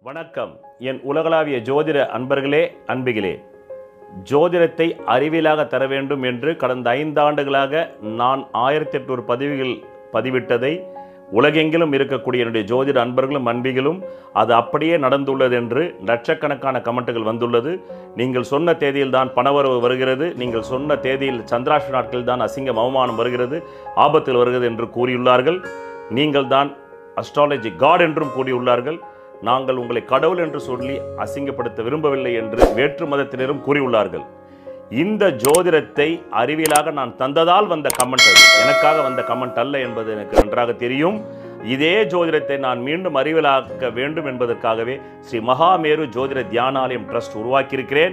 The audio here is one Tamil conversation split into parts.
வணக்கம். என் உலகளாவிய ஜோதிட அன்பர்களே, அன்பிகளே, ஜோதிடத்தை அறிவியலாக தர வேண்டும் என்று கடந்த 5 ஆண்டுகளாக நான் 1800 பதிவுகள் பதிவிட்டதை உலகெங்கிலும் இருக்கக்கூடிய என்னுடைய ஜோதிட அன்பர்களும் அன்பிகளும் அது அப்படியே நடந்துள்ளது என்று லட்சக்கணக்கான கமெண்ட்டுகள் வந்துள்ளது. நீங்கள் சொன்ன தேதியில் தான் பணவரவு வருகிறது, நீங்கள் சொன்ன தேதியில் சந்திராஷ்ட நாட்களில் தான் அசிங்கம் அவமானம் வருகிறது, ஆபத்தில் வருகிறது என்று கூறியுள்ளார்கள். நீங்கள் தான் அஸ்ட்ராலஜி காட் என்றும் கூறியுள்ளார்கள். நாங்கள் உங்களை கடவுள் என்று சொல்லி அசிங்கப்படுத்த விரும்பவில்லை என்று வேற்று மதத்தினரும் கூறியுள்ளார்கள். இந்த ஜோதிடத்தை அறிவியலாக நான் தந்ததால் வந்த கமெண்ட், அது எனக்காக வந்த கமெண்ட் அல்ல என்பது எனக்கு நன்றாக தெரியும். இதே ஜோதிடத்தை நான் மீண்டும் அறிவியலாக்க வேண்டும் என்பதற்காகவே ஸ்ரீ மகாமேரு ஜோதிட தியானாலயம் ட்ரஸ்ட் உருவாக்கியிருக்கிறேன்.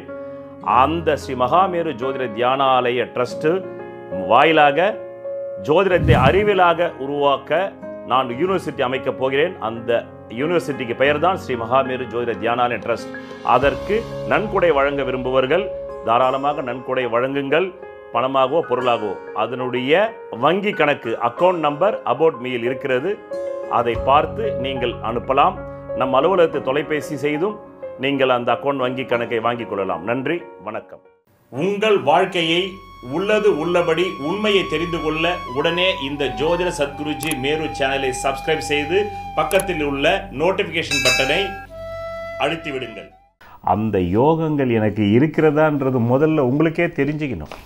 அந்த ஸ்ரீ மகாமேரு ஜோதிட தியானாலய ட்ரஸ்ட் வாயிலாக ஜோதிடத்தை அறிவியலாக உருவாக்க நான் யூனிவர்சிட்டி அமைக்கப் போகிறேன். அந்த யூனிவர்சிட்டிக்கு பெயர் தான் ஸ்ரீ மகாமேரு ஜோதிட தியானாலய ட்ரஸ்ட். அதற்கு நன்கொடை வழங்க விரும்புவர்கள் தாராளமாக நன்கொடை வழங்குங்கள், பணமாகவோ பொருளாகவோ. அதனுடைய வங்கி கணக்கு அக்கௌண்ட் நம்பர் அபவுட் மீயில் இருக்கிறது, அதை பார்த்து நீங்கள் அனுப்பலாம். நம் அலுவலகத்தை தொலைபேசி செய்தும் நீங்கள் அந்த அக்கௌண்ட் வங்கி கணக்கை வாங்கிக் கொள்ளலாம். நன்றி, வணக்கம். உங்கள் வாழ்க்கையை உள்ளது உள்ளபடி உண்மையை தெரிந்து கொள்ள உடனே இந்த ஜோதிட சத்குருஜி மேரு சேனலை சப்ஸ்கிரைப் செய்து பக்கத்தில் உள்ள நோட்டிபிகேஷன் பட்டனை அழுத்தி விடுங்கள். அந்த யோகங்கள் எனக்கு இருக்கிறதான்றது முதல்ல உங்களுக்கே தெரிஞ்சுக்கணும்.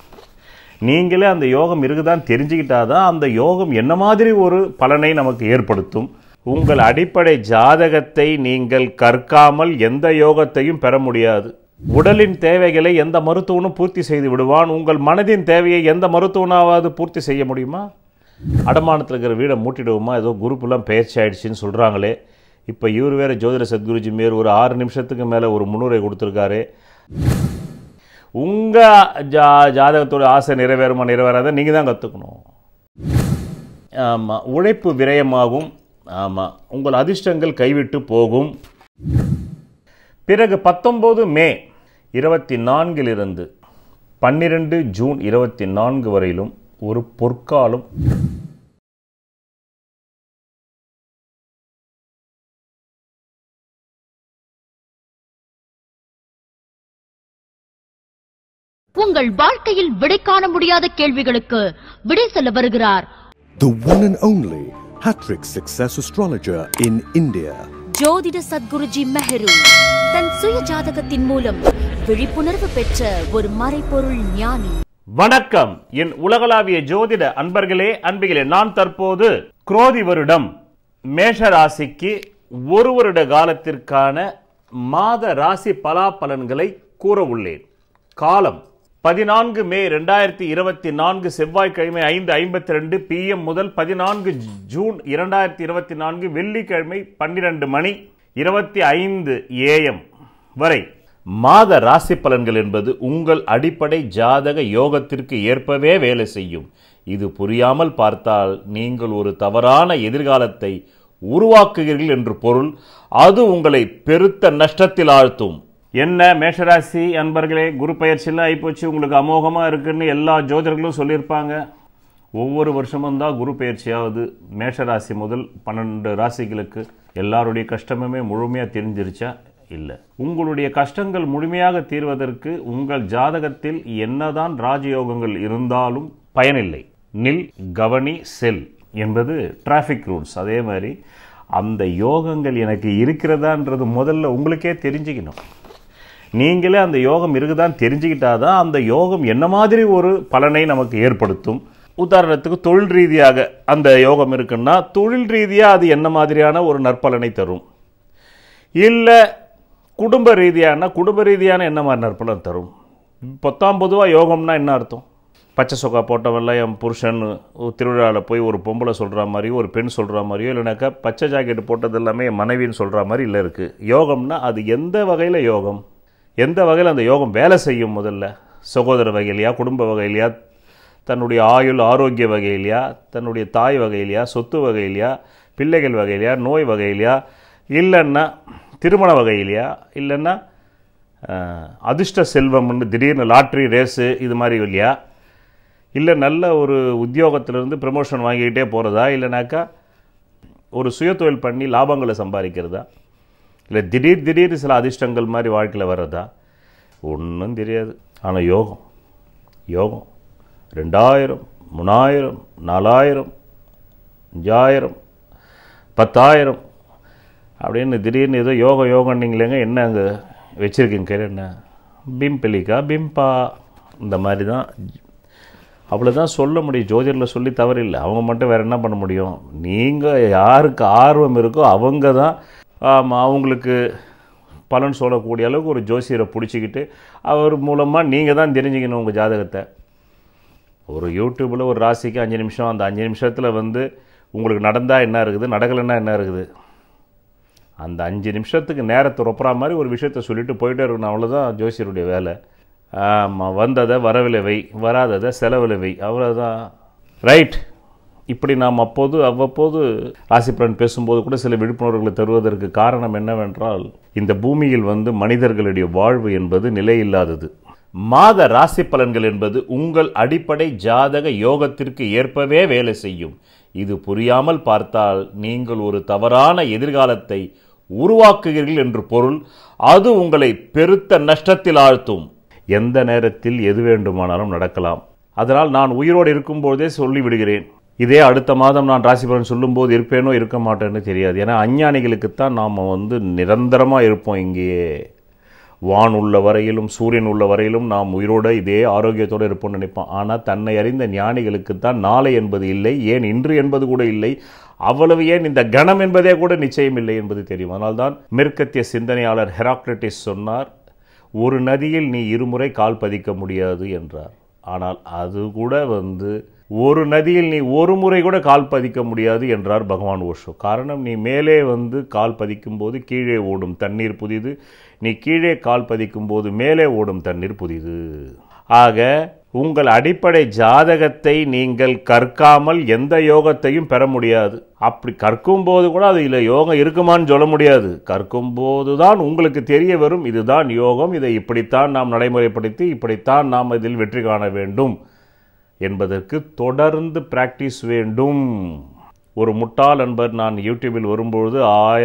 நீங்களே அந்த யோகம் இருக்குதான்னு தெரிஞ்சுக்கிட்டாதான் அந்த யோகம் என்ன மாதிரி ஒரு பலனை நமக்கு ஏற்படுத்தும். உங்கள் அடிப்படை ஜாதகத்தை நீங்கள் கற்காமல் எந்த யோகத்தையும் பெற முடியாது. உடலின் தேவைகளை எந்த மருத்துவனும் பூர்த்தி செய்து விடுவான். உங்கள் மனதின் தேவையை எந்த மருத்துவனாவது பூர்த்தி செய்ய முடியுமா? அடமானத்தில் இருக்கிற வீடை மூட்டிடுவோமா? ஏதோ குரூப்பெல்லாம் பயிற்சி ஆயிடுச்சின்னு சொல்கிறாங்களே. இப்போ இவர் வேறு ஜோதிட சத்குருஜி மேர் ஒரு 6 நிமிஷத்துக்கு மேலே ஒரு முன்னுரை கொடுத்துருக்காரு. உங்கள் ஜாதகத்தோட ஆசை நிறைவேறுமா நிறைவேறாத நீங்கள் தான் கற்றுக்கணும். ஆமாம், உழைப்பு விரயமாகும். ஆமாம், உங்கள் அதிர்ஷ்டங்கள் கைவிட்டு போகும். பிறகு 19 மே 24 12 ஜூன் 24 வரையிலும் ஒரு பொற்காலம். உங்கள் வாழ்க்கையில் விடை காண முடியாத கேள்விகளுக்கு விடை சொல்ல வருகிறார் the one and only hat-trick success astrologer in India, ஜோதிட சத்குருஜி மெஹரு. தன் சுய ஜாதகத்தின் மூலம் விழிப்புணர்வு பெற்ற ஒரு மறைபொருள் ஞானி. வணக்கம் என் உலகளாவிய ஜோதிட அன்பர்களே, அன்பிகளே. நான் தற்போது குரோதி வருடம் மேஷ ராசிக்கு ஒரு வருட காலத்திற்கான மாத ராசி பலாபலன்களை கூற உள்ளேன். காலம் 14 மே 2024 செவ்வாய்க்கிழமை 5:52 PM முதல் 14 ஜூன் 2024 வெள்ளிக்கிழமை 12 மணி 25 AM வரை. மாத ராசி பலன்கள் என்பது உங்கள் அடிப்படை ஜாதக யோகத்திற்கு ஏற்பவே வேலை செய்யும். இது புரியாமல் பார்த்தால் நீங்கள் ஒரு தவறான எதிர்காலத்தை உருவாக்குகிறீர்கள் என்று பொருள். அது உங்களை பெருத்த நஷ்டத்தில் ஆழ்த்தும். என்ன மேஷராசி அன்பர்களே, குரு பயிற்சியெல்லாம் ஆகிப்போச்சு, உங்களுக்கு அமோகமாக இருக்குன்னு எல்லா ஜோதிடர்களும் சொல்லியிருப்பாங்க. ஒவ்வொரு வருஷமும் தான் குரு பயிற்சியாவது. மேஷராசி முதல் 12 ராசிகளுக்கு எல்லாருடைய கஷ்டமுமே முழுமையாக தெரிஞ்சிருச்சா? இல்லை. உங்களுடைய கஷ்டங்கள் முழுமையாக தீர்வதற்கு உங்கள் ஜாதகத்தில் என்னதான் ராஜயோகங்கள் இருந்தாலும் பயனில்லை. நில், கவனி, செல் என்பது டிராஃபிக் ரூல்ஸ். அதே மாதிரி அந்த யோகங்கள் எனக்கு இருக்கிறதான்றது முதல்ல உங்களுக்கே தெரிஞ்சுக்கணும். நீங்களே அந்த யோகம் இருக்குதான்னு தெரிஞ்சுக்கிட்டாதான் அந்த யோகம் என்ன மாதிரி ஒரு பலனை நமக்கு ஏற்படுத்தும். உதாரணத்துக்கு தொழில் ரீதியாக அந்த யோகம் இருக்குன்னா தொழில் ரீதியாக அது என்ன மாதிரியான ஒரு நற்பலனை தரும். இல்லை குடும்ப ரீதியான என்ன மாதிரி நற்பலன் தரும். பொதுவாக யோகம்னா என்ன அர்த்தம்? பச்சை சொக்கா போட்டவெல்லாம் என் புருஷன் திருவிழாவில் போய் ஒரு பொம்பளை சொல்கிற மாதிரியோ ஒரு பெண் சொல்கிற மாதிரியோ, இல்லைனாக்கா பச்சை ஜாக்கெட்டு போட்டது எல்லாமே என் மனைவின்னு சொல்கிற மாதிரி இல்லை இருக்குது. யோகம்னா அது எந்த வகையில் யோகம், எந்த வகையில் அந்த யோகம் வேலை செய்யும்? முதல்ல சகோதர வகையிலையா, குடும்ப வகையிலையா, தன்னுடைய ஆயுள் ஆரோக்கிய வகையிலையா, தன்னுடைய தாய் வகையிலையா, சொத்து வகையிலையா, பிள்ளைகள் வகையிலையா, நோய் வகையிலையா, இல்லைன்னா திருமண வகையிலையா, இல்லைன்னா அதிர்ஷ்ட செல்வம்னு திடீர்னு லாட்ரி ரேஸு இது மாதிரி இல்லையா, இல்லை நல்ல ஒரு உத்தியோகத்திலிருந்து ப்ரமோஷன் வாங்கிக்கிட்டே போகிறதா, இல்லைனாக்கா ஒரு சுய தொழில் பண்ணி லாபங்களை சம்பாதிக்கிறதா, இல்லை திடீர் சில அதிர்ஷ்டங்கள் மாதிரி வாழ்க்கையில் வர்றதா? ஒன்றும் தெரியாது. ஆனால் யோகம் 2000, 3000, 4000, 5000, 10,000 அப்படின்னு திடீர்னு ஏதோ யோகன்னீங்களேங்க. என்ன அங்கே வச்சுருக்கீங்க கையில்? என்ன பிம்பலிக்கா பிம்பா இந்த மாதிரி தான், அவ்வளோதான் சொல்ல முடியும். ஜோதிடரில் சொல்லி தவறில்லை. அவங்க மட்டும் வேறு என்ன பண்ண முடியும்? நீங்கள் யாருக்கு ஆர்வம் இருக்கோ அவங்க தான் அவங்களுக்கு பலன் சொல்லக்கூடிய அளவுக்கு ஒரு ஜோசியரை பிடிச்சிக்கிட்டு அவர் மூலமாக நீங்கள் தான் தெரிஞ்சுக்கணும் உங்கள் ஜாதகத்தை. ஒரு யூடியூப்பில் ஒரு ராசிக்கு 5 நிமிஷம், அந்த 5 நிமிஷத்தில் வந்து உங்களுக்கு நடந்தால் என்ன இருக்குது, நடக்கலைன்னா என்ன இருக்குது, அந்த 5 நிமிஷத்துக்கு நேரத்தை ரொப்புற மாதிரி ஒரு விஷயத்தை சொல்லிவிட்டு போயிட்டே இருக்கணும். அவ்வளோதான் ஜோசியருடைய வேலை. வந்ததை வரவில் வை, வராததை செலவில் வை, அவ்வளோதான். ரைட். இப்படி நாம் அவ்வப்போது ராசிபலன் பேசும்போது கூட சில விழிப்புணர்வுகளை தருவதற்கு காரணம் என்னவென்றால், இந்த பூமியில் வந்து மனிதர்களுடைய வாழ்வு என்பது நிலையில்லாதது. மாத ராசி பலன்கள் என்பது உங்கள் அடிப்படை ஜாதக யோகத்திற்கு ஏற்பவே வேலை செய்யும். இது புரியாமல் பார்த்தால் நீங்கள் ஒரு தவறான எதிர்காலத்தை உருவாக்குகிறீர்கள் என்று பொருள். அது உங்களை பெருத்த நஷ்டத்தில் ஆழ்த்தும். எந்த நேரத்தில் எது வேண்டுமானாலும் நடக்கலாம். அதனால் நான் உயிரோடு இருக்கும்போதே சொல்லிவிடுகிறேன், இதே அடுத்த மாதம் நான் ராசி பலன் சொல்லும்போது இருப்பேனோ இருக்க மாட்டேன்னு தெரியாது. ஏன்னா அஞ்ஞானிகளுக்குத்தான் நாம் வந்து நிரந்தரமாக இருப்போம். இங்கேயே வான் உள்ள வரையிலும் சூரியன் உள்ள வரையிலும் நாம் உயிரோடு இதே ஆரோக்கியத்தோடு இருப்போம்னு நினைப்போம். ஆனால் தன்னை அறிந்த ஞானிகளுக்குத்தான் நாளை என்பது இல்லை, ஏன் இன்று என்பது கூட இல்லை, அவ்வளவு ஏன் இந்த கணம் என்பதே கூட நிச்சயம் இல்லை என்பது தெரியும். அதனால்தான் மேற்கத்திய சிந்தனையாளர் ஹெராக்லிட்டஸ் சொன்னார், ஒரு நதியில் நீ இருமுறை கால் பதிக்க முடியாது என்றார். ஆனால் அது கூட வந்து ஒரு நதியில் நீ ஒரு முறை கூட கால் பதிக்க முடியாது என்றார் பகவான் ஓஷோ. காரணம், நீ மேலே வந்து கால் பதிக்கும் போது கீழே ஓடும் தண்ணீர் புதிது, நீ கீழே கால் பதிக்கும் போது மேலே ஓடும் தண்ணீர் புதிது. ஆக உங்கள் அடிப்படை ஜாதகத்தை நீங்கள் கற்காமல் எந்த யோகத்தையும் பெற முடியாது. அப்படி கற்கும் போது கூட அது இல்லை யோகம் இருக்குமான்னு சொல்ல முடியாது. கற்கும் போது தான் உங்களுக்கு தெரிய வரும், இதுதான் யோகம், இதை இப்படித்தான் நாம் நடைமுறைப்படுத்தி இப்படித்தான் நாம் இதில் வெற்றி காண வேண்டும் என்பதற்கு தொடர்ந்து பிராக்டிஸ் வேண்டும். ஒரு முட்டாள் நண்பர் நான் யூடியூபில் வரும்பொழுது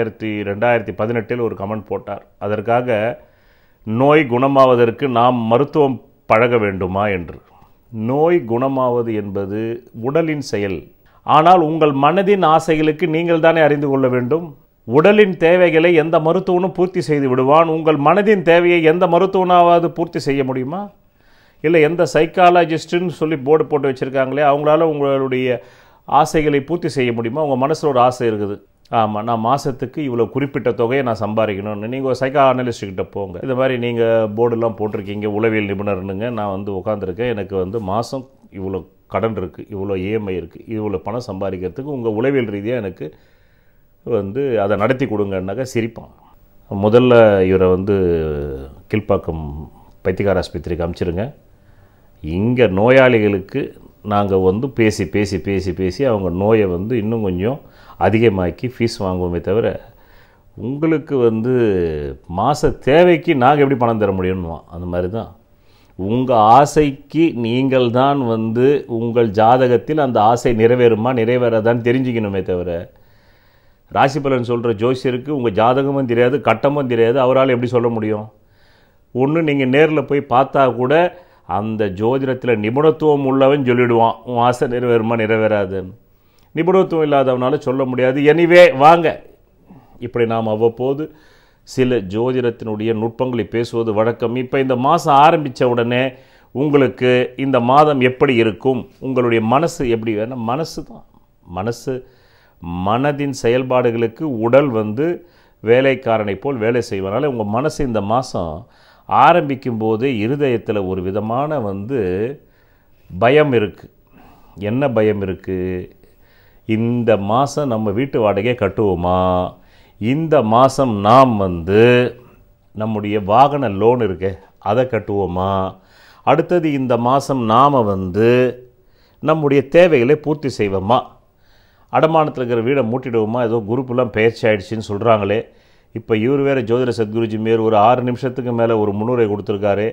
2018 ஒரு கமெண்ட் போட்டார், அதற்காக நோய் குணமாவதற்கு நாம் மருத்துவம் பழக வேண்டுமா என்று. நோய் குணமாவது என்பது உடலின் செயல். ஆனால் உங்கள் மனதின் ஆசைகளுக்கு நீங்கள் தானே அறிந்து கொள்ள வேண்டும். உடலின் தேவைகளை எந்த மருத்துவனும் பூர்த்தி செய்து விடுவான். உங்கள் மனதின் தேவையை எந்த மருத்துவனாவது பூர்த்தி செய்ய முடியுமா? இல்லை எந்த சைக்காலஜிஸ்ட்டுன்னு சொல்லி போர்டு போட்டு வச்சுருக்காங்களே அவங்களால உங்களுடைய ஆசைகளை பூர்த்தி செய்ய முடியுமா? உங்கள் மனசில் ஒரு ஆசை இருக்குது, ஆமாம் நான் மாதத்துக்கு இவ்வளோ குறிப்பிட்ட தொகையை நான் சம்பாதிக்கணும்னு. நீங்கள் ஒரு சைக்கா அனலிஸ்ட்கிட்ட போங்க, இந்த மாதிரி நீங்கள் போர்டெல்லாம் போட்டிருக்கீங்க, உளவியல் நிபுணர்னுங்க, நான் வந்து உட்காந்துருக்கேன், எனக்கு வந்து மாதம் இவ்வளோ கடன் இருக்குது, இவ்வளோ இஎம்ஐ இருக்குது, இவ்வளோ பணம் சம்பாதிக்கிறதுக்கு உங்கள் உளவியல் ரீதியாக எனக்கு வந்து அதை நடத்தி கொடுங்கன்னாக்கா சிரிப்பான். முதல்ல இவரை வந்து கீழ்ப்பாக்கம் பைத்தியக்கார ஆஸ்பத்திரிக்கு அனுப்பிச்சிருங்க. இங்கே நோயாளிகளுக்கு நாங்கள் வந்து பேசி பேசி பேசி பேசி அவங்க நோயை வந்து இன்னும் கொஞ்சம் அதிகமாக்கி ஃபீஸ் வாங்குவோமே தவிர உங்களுக்கு வந்து மாத தேவைக்கு நாங்கள் எப்படி பணம் தர முடியும்னுவா. அந்த மாதிரி தான் உங்கள் ஆசைக்கு நீங்கள் தான் வந்து உங்கள் ஜாதகத்தில் அந்த ஆசை நிறைவேறுமா நிறைவேறாதான்னு தெரிஞ்சுக்கணுமே தவிர ராசி பலன் சொல்கிற ஜோசியருக்கு உங்கள் ஜாதகமும் தெரியாது கட்டமும் தெரியாது, அவரால் எப்படி சொல்ல முடியும்? ஒன்று நீங்கள் நேரில் போய் பார்த்தா கூட அந்த ஜோதிடத்தில் நிபுணத்துவம் உள்ளவன் சொல்லிவிடுவான் உன் ஆசை நிறைவேறுமா நிறைவேறாதுன்னு. நிபுணத்துவம் இல்லாதவனால சொல்ல முடியாது. எனிவே வாங்க, இப்படி நாம் அவ்வப்போது சில ஜோதிடத்தினுடைய நுட்பங்களை பேசுவது வழக்கம். இப்போ இந்த மாதம் ஆரம்பித்த உடனே உங்களுக்கு இந்த மாதம் எப்படி இருக்கும், உங்களுடைய மனசு எப்படி வேணும், மனசு தான் மனசு மனதின் செயல்பாடுகளுக்கு உடல் வந்து வேலைக்காரனை போல் வேலை செய்வதனால உங்கள் மனசு இந்த மாதம் ஆரம்பிக்கும் போதே இருதயத்தில் ஒரு விதமான வந்து பயம் இருக்குது. என்ன பயம் இருக்குது? இந்த மாதம் நம்ம வீட்டு வாடகையை கட்டுவோமா, இந்த மாதம் நாம் வந்து நம்முடைய வாகன லோன் இருக்கு அதை கட்டுவோமா, அடுத்தது இந்த மாதம் நாம் வந்து நம்முடைய தேவைகளை பூர்த்தி செய்வோமா, அடமானத்தில் இருக்கிற வீடை மூட்டிடுவோமா, ஏதோ குரூப்பெல்லாம் பயிற்சி ஆகிடுச்சின்னு சொல்கிறாங்களே. இப்போ இவர் வேறு ஜோதிட சத்குருஜி மேர் ஒரு 6 நிமிஷத்துக்கு மேலே ஒரு முன்னுரை கொடுத்துருக்காரு.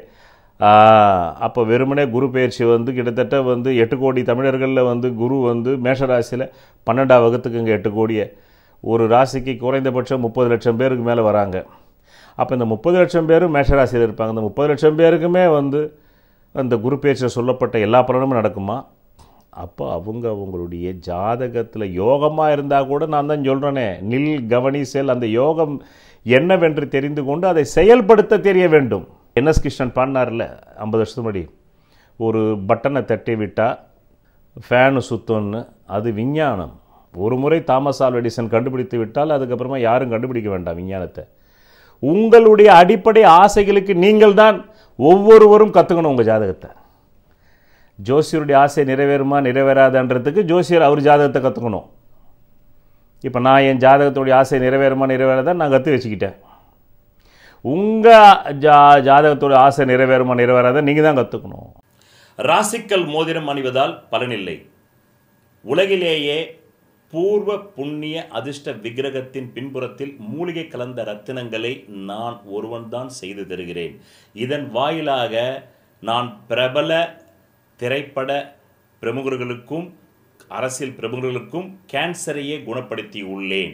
அப்போ வெறுமனே குரு பயிற்சி வந்து கிட்டத்தட்ட வந்து 8 கோடி தமிழர்களில் வந்து குரு வந்து மேஷராசியில் 12ஆம் வகுத்துக்குங்க 8 கோடியை ஒரு ராசிக்கு குறைந்தபட்சம் 30 லட்சம் பேருக்கு மேலே வராங்க. அப்போ இந்த 30 லட்சம் பேரும் மேஷராசியில் இருப்பாங்க. இந்த 30 லட்சம் பேருக்குமே வந்து அந்த குரு பேச்சில் சொல்லப்பட்ட எல்லா பலனும் நடக்குமா? அப்போ அவங்களுடைய ஜாதகத்தில் யோகமாக இருந்தால் கூட நான் தான் சொல்கிறேனே, நில் கவனி செல், அந்த யோகம் என்னவென்று தெரிந்து கொண்டு அதை செயல்படுத்த தெரிய வேண்டும். என்எஸ் கிருஷ்ணன் பாடினார்ல 50 வருஷத்துக்கு முன்னாடி, ஒரு பட்டனை தட்டி விட்டால் ஃபேனு சுத்தம்னு, அது விஞ்ஞானம். ஒரு முறை தாமஸ் ஆல்வா எடிசன் கண்டுபிடித்து விட்டால் அதுக்கப்புறமா யாரும் கண்டுபிடிக்க வேண்டாம் விஞ்ஞானத்தை. உங்களுடைய அடிப்படை ஆசைகளுக்கு நீங்கள் தான் ஒவ்வொருவரும் கற்றுக்கணும் உங்கள் ஜாதகத்தை. ஜோசியருடைய ஆசை நிறைவேறுமா நிறைவேறாதுன்றதுக்கு ஜோசியர் அவர் ஜாதகத்தை கற்றுக்கணும். இப்போ நான் என் ஜாதகத்துடைய ஆசை நிறைவேறுமா நிறைவேறாதான் நான் கற்று வச்சுக்கிட்டேன். உங்கள் ஜாதகத்தோட ஆசை நிறைவேறுமா நிறைவேறாத நீங்கள் தான் கற்றுக்கணும். ராசிக்கல் மோதிரம் அணிவதால் பலனில்லை. உலகிலேயே பூர்வ புண்ணிய அதிர்ஷ்ட விக்கிரகத்தின் பின்புறத்தில் மூலிகை கலந்த ரத்தினங்களை நான் ஒருவன்தான் செய்து தருகிறேன். இதன் வாயிலாக நான் பிரபல திரைப்பட பிரமுகர்களுக்கும் அரசியல் பிரமுகர்களுக்கும் கேன்சரையே குணப்படுத்தி உள்ளேன்.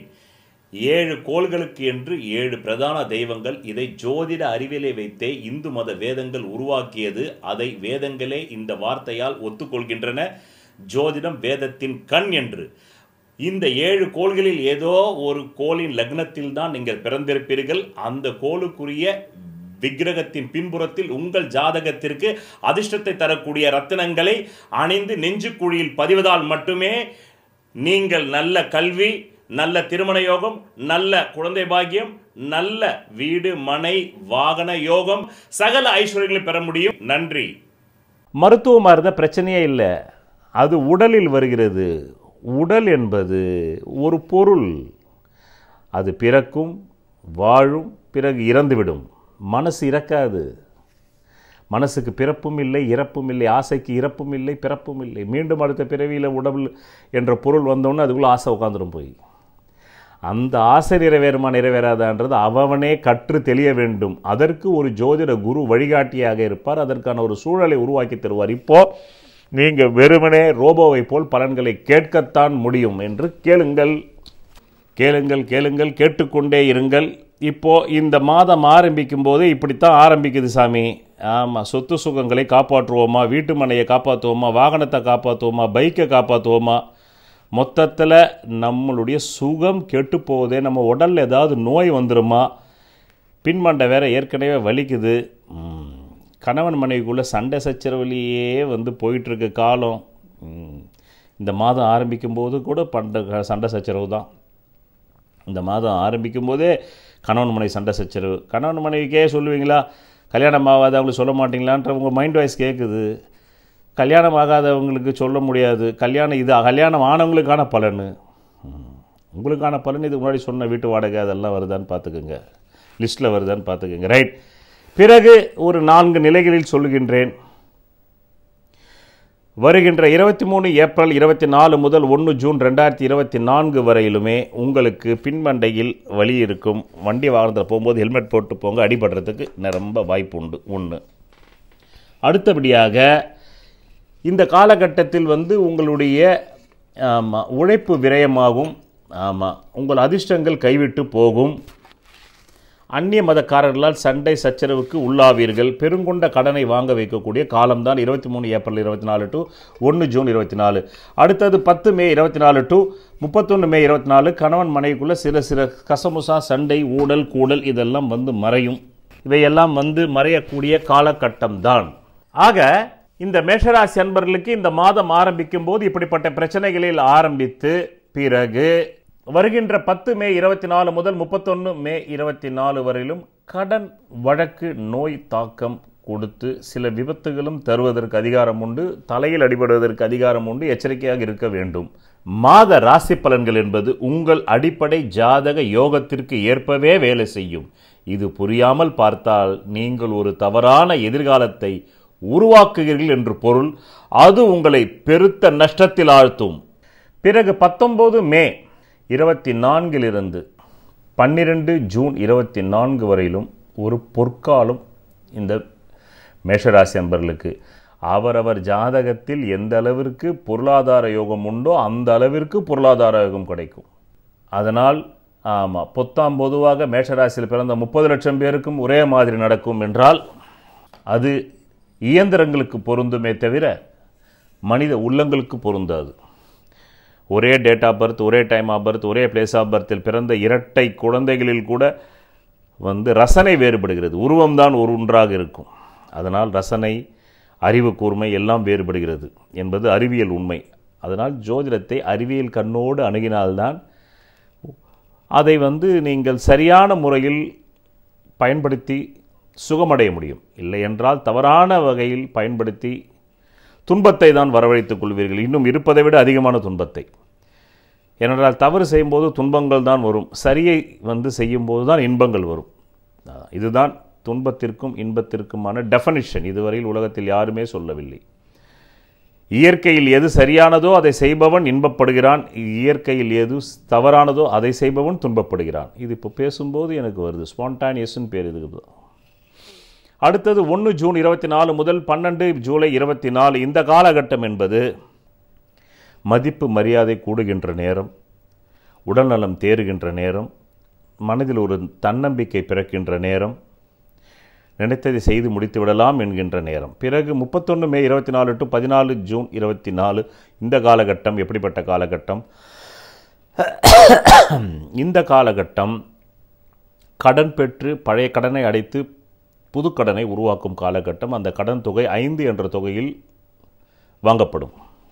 7 கோள்களுக்கு என்று 7 பிரதான தெய்வங்கள். இதை ஜோதிட அறிவியலை வைத்தே இந்து மத வேதங்கள் உருவாக்கியது. அதை வேதங்களே இந்த வார்த்தையால் ஒத்துக்கொள்கின்றன, ஜோதிடம் வேதத்தின் கண் என்று. இந்த 7 கோள்களில் ஏதோ ஒரு கோளின் லக்னத்தில் தான் நீங்கள் பிறந்திருப்பீர்கள். அந்த கோளுக்குரிய விக்கிரகத்தின் பின்புறத்தில் உங்கள் ஜாதகத்திற்கு அதிர்ஷ்டத்தை தரக்கூடிய ரத்தினங்களை அணிந்து நெஞ்சு குழியில் பதிவதால் மட்டுமே நீங்கள் நல்ல கல்வி, நல்ல திருமண யோகம், நல்ல குழந்தை பாக்கியம், நல்ல வீடு மனை வாகன யோகம், சகல ஐஸ்வர்யங்களை பெற முடியும். நன்றி. மருத்துவமாக இருந்தால் பிரச்சனையே இல்லை, அது உடலில் வருகிறது. உடல் என்பது ஒரு பொருள், அது பிறக்கும் வாழும், பிறகு இறந்துவிடும். மனசு இறக்காது. மனசுக்கு பிறப்பும் இல்லை இறப்பும் இல்லை, ஆசைக்கு இறப்பும் இல்லை பிறப்பும் இல்லை. மீண்டும் அடுத்த பிறவியில் உடல் என்ற பொருள் வந்தோடனே அதுக்குள்ளே ஆசை உட்காந்துடும் போய். அந்த ஆசை நிறைவேறுமா நிறைவேறாதான்றது அவனே கற்று தெளிய வேண்டும். அதற்கு ஒரு ஜோதிட குரு வழிகாட்டியாக இருப்பார், அதற்கான ஒரு சூழலை உருவாக்கி தருவார். இப்போது நீங்கள் வெறுமனே ரோபோவை போல் பலன்களை கேட்கத்தான் முடியும் என்று கேளுங்கள், கேளுங்கள், கேளுங்கள், கேட்டுக்கொண்டே இருங்கள். இப்போது இந்த மாதம் ஆரம்பிக்கும் போது இப்படித்தான் ஆரம்பிக்குது சாமி. ஆமாம், சொத்து சுகங்களை காப்பாற்றுவோமா, வீட்டு மனையை காப்பாற்றுவோமா, வாகனத்தை காப்பாற்றுவோமா, பைக்கை காப்பாற்றுவோமா, மொத்தத்தில் நம்மளுடைய சுகம் கெட்டு போகுதே, நம்ம உடலில் ஏதாவது நோய் வந்துடுமா, பின்மண்டை வேறு ஏற்கனவே வலிக்குது, கணவன் மனைவிக்குள்ளே சண்டை சச்சரவுலேயே வந்து போயிட்டுருக்கு காலம். இந்த மாதம் ஆரம்பிக்கும் போது கூட சண்டை சச்சரவு தான். இந்த மாதம் ஆரம்பிக்கும் போதே கணவன் மனைவி சண்டை சச்சரவு. கணவன் மனைவிக்கே சொல்லுவீங்களா, கல்யாணம் ஆகாதவங்களுக்கு சொல்ல மாட்டிங்களான்ற உங்கள் மைண்ட் வாய்ஸ் கேட்குது. கல்யாணம் ஆகாதவங்களுக்கு சொல்ல முடியாது. கல்யாணம் ஆனவங்களுக்கான பலன், உங்களுக்கான பலன் இதுக்கு முன்னாடி சொன்ன வீட்டு வாடகை அதெல்லாம் வருதான்னு பார்த்துக்குங்க, லிஸ்ட்டில் வருதான்னு பார்த்துக்குங்க. ரைட். பிறகு ஒரு 4 நிலைகளில் சொல்லுகின்றேன். வருகின்ற 23 ஏப்ரல் 24 முதல் 1 ஜூன் 2024 வரையிலுமே உங்களுக்கு பின்மண்டையில் வலி இருக்கும். வண்டி வாகனத்தில் போகும்போது ஹெல்மெட் போட்டு போங்க, அடிபடுறதுக்கு ரொம்ப வாய்ப்பு உண்டு. 1. அடுத்தபடியாக இந்த காலகட்டத்தில் வந்து உங்களுடைய உழைப்பு விரயமாகும். ஆமாம், உங்கள் அதிர்ஷ்டங்கள் கைவிட்டு போகும். அந்நிய மதக்காரர்களால் சண்டை சச்சரவுக்கு உள்ளாவீர்கள். பெருங்கொண்ட கடனை வாங்க வைக்கக்கூடிய காலம்தான் 23 ஏப்ரல் 24 டு 1 ஜூன் 24. அடுத்தது 10 மே 24 டு 31 மே 24 கணவன் மனைவிக்குள்ள சில கசமுசா சண்டை, ஊடல் கூடல் இதெல்லாம் வந்து மறையும். இவையெல்லாம் வந்து மறையக்கூடிய காலகட்டம்தான். ஆக இந்த மேஷராசி அன்பர்களுக்கு இந்த மாதம் ஆரம்பிக்கும் போது இப்படிப்பட்ட பிரச்சனைகளில் ஆரம்பித்து பிறகு வருகின்ற 10 மே 24 முதல் 31 மே 24 வரையிலும் கடன் வழக்கு நோய் தாக்கம் கொடுத்து சில விபத்துகளும் தருவதற்கு அதிகாரம் உண்டு, தலையில் அடிபடுவதற்கு அதிகாரம் உண்டு. எச்சரிக்கையாக இருக்க வேண்டும். மாத ராசி பலன்கள் என்பது உங்கள் அடிப்படை ஜாதக யோகத்திற்கு ஏற்பவே வேலை செய்யும். இது புரியாமல் பார்த்தால் நீங்கள் ஒரு தவறான எதிர்காலத்தை உருவாக்குகிறீர்கள் என்று பொருள். அது உங்களை பெருத்த நஷ்டத்தில் ஆழ்த்தும். பிறகு 19 மே 24 12 ஜூன் 24 வரையிலும் ஒரு பொற்காலம் இந்த மேஷராசி அன்பர்களுக்கு. அவரவர் ஜாதகத்தில் எந்த அளவிற்கு பொருளாதார யோகம் உண்டோ அந்த அளவிற்கு பொருளாதார யோகம் கிடைக்கும். அதனால் ஆமாம், பொத்தாம் பொதுவாக மேஷராசியில் பிறந்த 30 லட்சம் பேருக்கும் ஒரே மாதிரி நடக்கும் என்றால் அது இயந்திரங்களுக்கு பொருந்துமே தவிர மனித உள்ளங்களுக்கு பொருந்தாது. ஒரே டேட் ஆஃப் பர்த், ஒரே டைம் ஆஃப் பர்த், ஒரே பிளேஸ் ஆஃப் பர்த்தில் பிறந்த இரட்டை குழந்தைகளில் கூட ரசனை வேறுபடுகிறது. உருவம்தான் ஒன்றாக இருக்கும். அதனால் ரசனை, அறிவு கூர்மை எல்லாம் வேறுபடுகிறது என்பது அறிவியல் உண்மை. அதனால் ஜோதிடத்தை அறிவியல் கண்ணோடு அணுகினால்தான் அதை நீங்கள் சரியான முறையில் பயன்படுத்தி சுகமடைய முடியும். இல்லை என்றால் தவறான வகையில் பயன்படுத்தி துன்பத்தை தான் வரவழைத்துக் கொள்வீர்கள், இன்னும் இருப்பதை விட அதிகமான துன்பத்தை. ஏனென்றால் தவறு செய்யும்போது துன்பங்கள் தான் வரும், சரியை செய்யும்போது தான் இன்பங்கள் வரும். இதுதான் துன்பத்திற்கும் இன்பத்திற்குமான டெஃபனிஷன். இதுவரையில் உலகத்தில் யாருமே சொல்லவில்லை. இயற்கையில் எது சரியானதோ அதை செய்பவன் இன்பப்படுகிறான், இயற்கையில் எது தவறானதோ அதை செய்பவன் துன்பப்படுகிறான். இது இப்போ பேசும்போது எனக்கு வருது, ஸ்பான்டானியஸ்ன்னு பேர் இதுக்கு. அடுத்தது 1 ஜூன் 24 முதல் 12 ஜூலை 24 இந்த காலகட்டம் என்பது மதிப்பு மரியாதை கூடுகின்ற நேரம், உடல்நலம் தேறுகின்ற நேரம், மனதில் ஒரு தன்னம்பிக்கை பிறக்கின்ற நேரம், நினைத்ததை செய்து முடித்து விடலாம் என்கின்ற நேரம். பிறகு 31 மே 24 டு 14 ஜூன் 24 இந்த காலகட்டம் எப்படிப்பட்ட காலகட்டம்? இந்த காலகட்டம் கடன் பெற்று பழைய கடனை அடைத்து புது கடனை உருவாக்கும் காலகட்டம். அந்த கடன் தொகை 5 என்ற தொகையில் வாங்கப்படும்.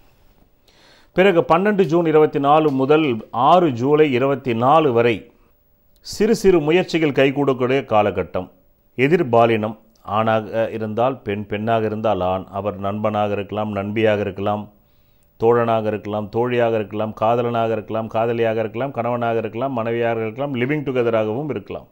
பிறகு 12 ஜூன் 24 முதல் 6 ஜூலை 24 வரை சிறு சிறு முயற்சிகள் கைகூடக்கூடிய காலகட்டம். எதிர்பாலினம், ஆணாக இருந்தால் பெண், பெண்ணாக இருந்தால் ஆண், அவர் நண்பனாக இருக்கலாம், நண்பியாக இருக்கலாம், தோழனாக இருக்கலாம், தோழியாக இருக்கலாம், காதலனாக இருக்கலாம், காதலியாக இருக்கலாம், கணவனாக இருக்கலாம், மனைவியாக இருக்கலாம், லிவிங் டுகெதராகவும் இருக்கலாம்.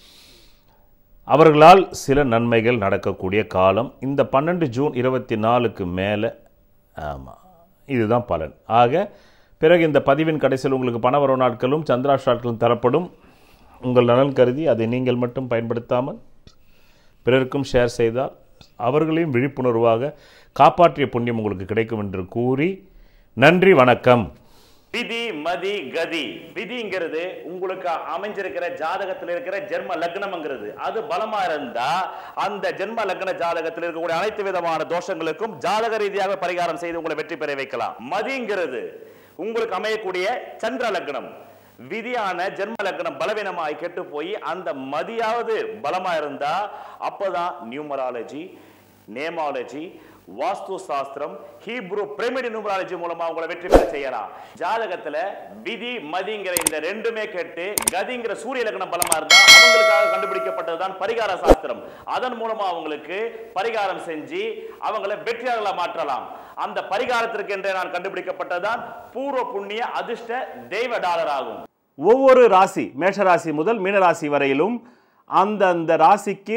அவர்களால் சில நன்மைகள் நடக்கக்கூடிய காலம் இந்த 12 ஜூன் 24க்கு மேலே. ஆமாம், இதுதான் பலன். ஆக பிறகு இந்த பதிவின் கடைசியில் உங்களுக்கு பணவரவு நாட்களும் சந்திராஷ்ட நாட்களும் தரப்படும். உங்கள் நலன் கருதி அதை நீங்கள் மட்டும் பயன்படுத்தாமல் பிறருக்கும் ஷேர் செய்தால் அவர்களையும் விழிப்புணர்வாக காப்பாற்றிய புண்ணியம் உங்களுக்கு கிடைக்கும் என்று கூறி நன்றி, வணக்கம். விதி மதி கதி. விதிங்கிறது உங்களுக்கு அமைஞ்சிருக்கிற ஜாதகத்தில் இருக்கிற ஜென்ம லக்னம்ங்கிறது. அது பலமா இருந்தா அந்த ஜென்ம லக்ன ஜாதகத்தில் இருக்கக்கூடிய அனைத்து விதமான தோஷங்களுக்கும் ஜாதக ரீதியாக பரிகாரம் செய்து உங்களை வெற்றி பெற வைக்கலாம். மதிங்கிறது உங்களுக்கு அமையக்கூடிய சந்திர லக்னம். விதியான ஜென்ம லக்னம் பலவீனமாய் கெட்டு போய் அந்த மதியாவது பலமா இருந்தா அப்பதான் நியூமராலஜி, நேமாலஜி, வாஸ்து சாஸ்திரம், ஹீப்ரு பிரமிட் நியூமராலஜி மூலமா உங்களை வெற்றி பெற செய்யலாம். ஜாதகத்துல விதி மதிங்கிற இந்த ரெண்டுமே கேட்டு கதிங்கிற சூரிய லக்னம் பலமா இருந்தா அவங்களுக்காக கண்டுபிடிக்கப்பட்டதுதான் பரிகார சாஸ்திரம். அதன் மூலமா அவங்களுக்கு பரிகாரம் செஞ்சு அவங்களை வெற்றியாளர்களா மாற்றலாம். அந்த பரிகாரத்திற்கு என்றே நான் கண்டுபிடிக்கப்பட்டதுதான் பூர்வ புண்ணிய அதிர்ஷ்ட தெய்வ டாலர் ஆகும். ஒவ்வொரு ராசி, மேஷராசி முதல் மீனராசி வரையிலும் அந்த ராசிக்கு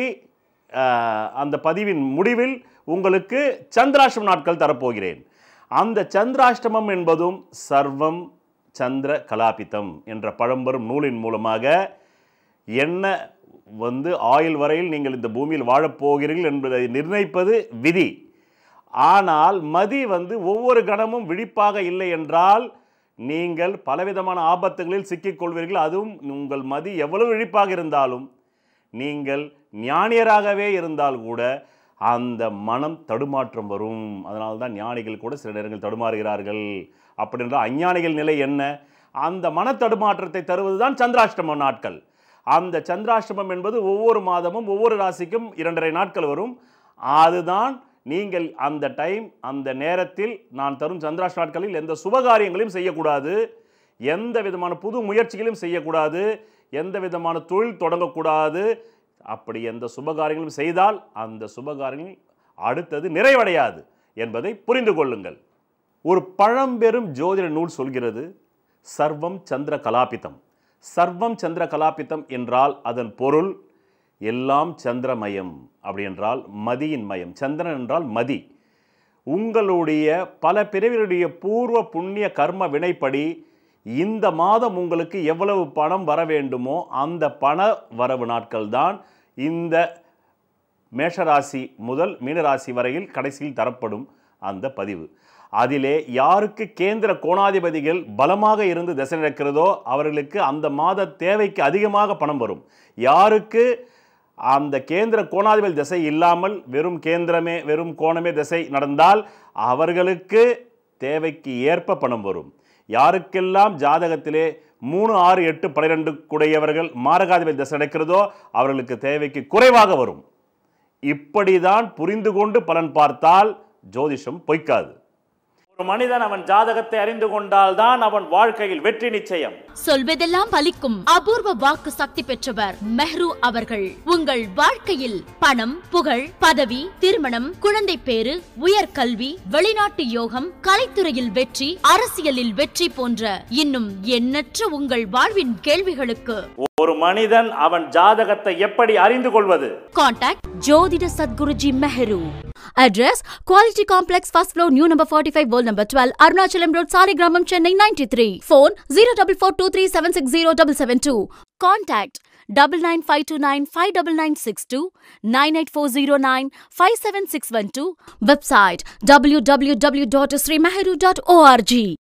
அந்த பதிவின் முடிவில் உங்களுக்கு சந்திராஷ்டம நாட்கள் தரப்போகிறேன். அந்த சந்திராஷ்டமம் என்பதும் சர்வம் சந்திர கலாபிதம் என்ற பழம்பெரும் நூலின் மூலமாக என்ன ஆயுள் வரையில் நீங்கள் இந்த பூமியில் வாழப்போகிறீர்கள் என்பதை நிர்ணயிப்பது விதி. ஆனால் மதி ஒவ்வொரு கணமும் விழிப்பாக இல்லை என்றால் நீங்கள் பலவிதமான ஆபத்துகளில் சிக்கிக்கொள்வீர்கள். அதுவும் உங்கள் மதி எவ்வளவு விழிப்பாக இருந்தாலும் நீங்கள் ஞானியராகவே இருந்தால் கூட அந்த மனம் தடுமாற்றம் வரும். அதனால்தான் ஞானிகள் கூட சில நேரங்கள் தடுமாறுகிறார்கள். அப்படின்றால் அஞ்ஞானிகள் நிலை என்ன? அந்த மன தடுமாற்றத்தை தருவதுதான் சந்திராஷ்டம நாட்கள். அந்த சந்திராஷ்டமம் என்பது ஒவ்வொரு மாதமும் ஒவ்வொரு ராசிக்கும் 2.5 நாட்கள் வரும். அதுதான் நீங்கள் அந்த டைம், அந்த நேரத்தில் நான் தரும் சந்திராஷ்ட நாட்களில் எந்த சுபகாரியங்களையும் செய்யக்கூடாது, எந்த விதமான புது முயற்சிகளையும் செய்யக்கூடாது, எந்த விதமான தொழில் தொடங்கக்கூடாது. அப்படி எந்த சுபகாரியங்களும் செய்தால் அந்த சுபகாரியங்கள் அடுத்தது நிறைவடையாது என்பதை புரிந்து கொள்ளுங்கள். ஒரு பழம்பெரும் ஜோதிட நூல் சொல்கிறது சர்வம் சந்திர கலாபிதம். சர்வம் சந்திர கலாபிதம் என்றால் அதன் பொருள் எல்லாம் சந்திரமயம். அப்படி என்றால் மதியின் மயம். சந்திரன் என்றால் மதி. உங்களுடைய பல பிறவிகளுடைய பூர்வ புண்ணிய கர்ம வினைப்படி இந்த மாதம் உங்களுக்கு எவ்வளவு பணம் வர வேண்டுமோ அந்த பண வரவு நாட்கள் தான் இந்த மேஷராசி முதல் மீனராசி வரையில் கடைசியில் தரப்படும் அந்த பதிவு. அதிலே யாருக்கு கேந்திர கோணாதிபதிகள் பலமாக இருந்து திசை நடக்கிறதோ அவர்களுக்கு அந்த மாத தேவைக்கு அதிகமாக பணம் வரும். யாருக்கு அந்த கேந்திர கோணாதிபதி திசை இல்லாமல் வெறும் கோணமே திசை நடந்தால் அவர்களுக்கு தேவைக்கு ஏற்ப பணம் வரும். யாருக்கெல்லாம் ஜாதகத்திலே 3, 6, 8, 12 கூடையவர்கள் மாரகாதிபதி திசை நடக்கிறதோ அவர்களுக்கு தேவைக்கு குறைவாக வரும். இப்படிதான் புரிந்து கொண்டு பலன் பார்த்தால் ஜோதிஷம் பொய்க்காது. ஒரு மனிதன் அவன் ஜாதகத்தை அறிந்து கொண்டால் தான் அவன் வாழ்க்கையில் வெற்றி நிச்சயம். சொல்வதெல்லாம் பலிக்கும் அபூர்வ வாக்கு சக்தி பெற்றவர் மெஹ்ரு அவர்கள். உங்கள் வாழ்க்கையில் பணம், புகழ், பதவி, திருமணம், குழந்தை பேறு, உயர்கல்வி, வெளிநாட்டு யோகம், கலைத்துறையில் வெற்றி, அரசியலில் வெற்றி போன்ற இன்னும் எண்ணற்ற உங்கள் வாழ்வின் கேள்விகளுக்கு ஒரு மனிதன் அவன் ஜாதகத்தை எப்படி அறிந்து கொள்வது? கான்டாக்ட் ஜோதிட Sadguruji Mehru. Address Quality Complex, first floor, new number 45, wall number 12, Arunachalam Road, Saligramam, Chennai 93. Phone 0442376072. Contact 9952959962, 98409 57612. Website www.srimehru.org.